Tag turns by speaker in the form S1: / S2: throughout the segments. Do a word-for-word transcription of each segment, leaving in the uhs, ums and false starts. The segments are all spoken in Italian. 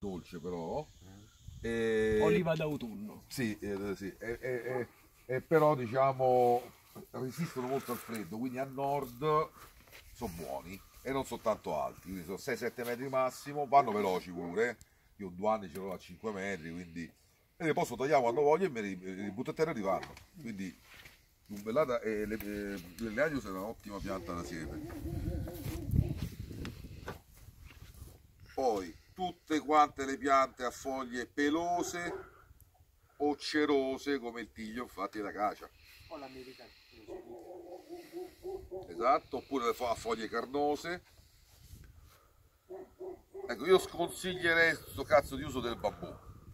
S1: dolce però. E...
S2: Oliva d'autunno.
S1: Sì, eh, sì. E, e, e, e però diciamo resistono molto al freddo, quindi a nord sono buoni e non sono tanto alti, quindi sono sei sette metri massimo, vanno veloci pure. Io due anni ce l'ho a cinque metri, quindi e le posso tagliare quando voglio e me li, li butto a terra e rivanno. Quindi l'umbellata e le, le, le Agnus è un'ottima pianta da siepe. Poi tutte quante le piante a foglie pelose o cerose come il tiglio, infatti la cacia.
S2: O l'americano.
S1: Esatto, oppure le fo- a foglie carnose. Ecco, io sconsiglierei questo cazzo di uso del bambù.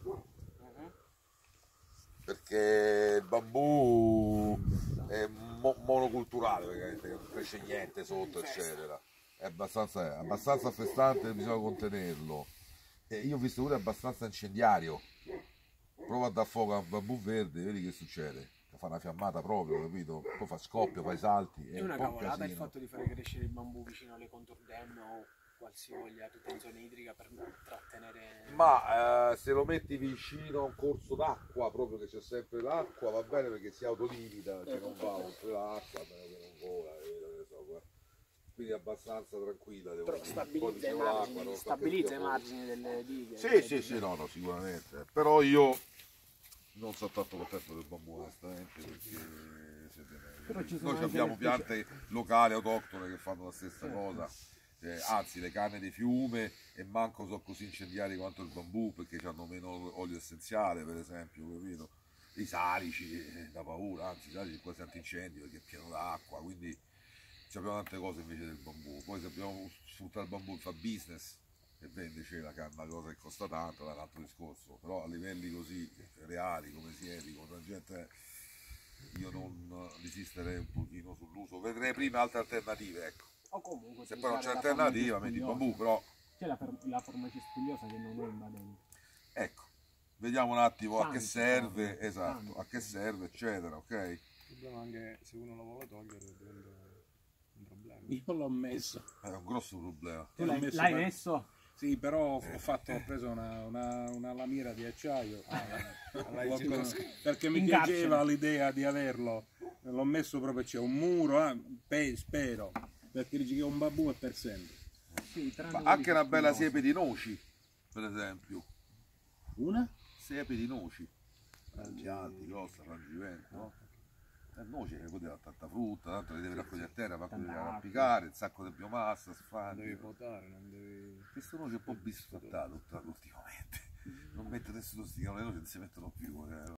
S1: Perché il bambù è mo- monoculturale, praticamente, non cresce niente sotto, eccetera. È abbastanza, è abbastanza affestante, bisogna contenerlo. E io ho visto pure abbastanza incendiario. Prova a dar fuoco a un bambù verde, vedi che succede? Fa una fiammata proprio, capito? Poi fa scoppio, fa i salti.
S2: È una cavolata il fatto di fare crescere il bambù vicino alle controdemme o qualsivoglia tutta in zona idrica per trattenere.
S1: Ma eh, se lo metti vicino a un corso d'acqua, proprio che c'è sempre l'acqua, va bene perché si autolimita, cioè non va oltre l'acqua, a meno che non vola, eh, che so, eh. Quindi è abbastanza tranquilla. Devo
S2: Però
S1: dire.
S2: stabilizza i margini,
S1: non
S2: stabilizza i margini delle dighe.
S1: Sì, sì, sì, no, no, sicuramente. Però io non sono tanto contento del bambù, onestamente, perché
S2: Però ci sono
S1: noi
S2: anche
S1: abbiamo
S2: le
S1: piante locali, autoctone che fanno la stessa cosa. Eh, anzi, le canne di fiume e manco sono così incendiari quanto il bambù perché hanno meno olio essenziale, per esempio, capito? I salici, eh, da paura, anzi, i salici quasi antincendio perché è pieno d'acqua, quindi abbiamo tante cose invece del bambù. Poi se abbiamo sfruttato il bambù fa business e vende invece la canna, cosa che costa tanto, è un altro discorso, però a livelli così reali come siepi, come la gente, io non resisterei un pochino sull'uso, vedrei prima altre alternative, ecco.
S2: O comunque
S1: Se poi non c'è alternativa metti il bambù, però
S2: c'è la, la forma cespugliosa che non è invadente.
S1: ecco, vediamo un attimo a che
S2: Tanti
S1: serve,
S2: fanno,
S1: esatto,
S2: tanti.
S1: a che serve, eccetera, ok?
S3: Il problema è anche se uno lo vuole togliere diventa un problema.
S4: Io l'ho messo.
S1: È un grosso problema.
S2: Tu
S4: L'ho
S2: l'hai
S4: messo
S2: l'hai
S4: per-
S2: messo?
S4: Sì, però ho, fatto, ho preso una, una, una lamiera di acciaio L'ho preso perché mi
S2: In
S4: piaceva
S2: carcere.
S4: l'idea di averlo. L'ho messo proprio, c'è un muro, eh, pe- spero, perché dici che un babù è per sempre.
S2: Sì, tranne
S1: Ma
S2: quelli
S1: anche una bella
S2: cespugliosi.
S1: siepe di noci, per esempio.
S4: Una?
S1: Siepe di noci, alti, grossa, frangivento, no? E noci che poteva tanta frutta, tanto le devi raccogliere a terra, ma devi
S2: Tanta acqua.
S1: arrampicare, un sacco di biomassa,
S3: Non
S1: sfandi.
S3: devi potare, non devi...
S1: Questo noce è un po' bisfrattato ultimamente. Non mette nessuno sti, le noci non si mettono più. Eh.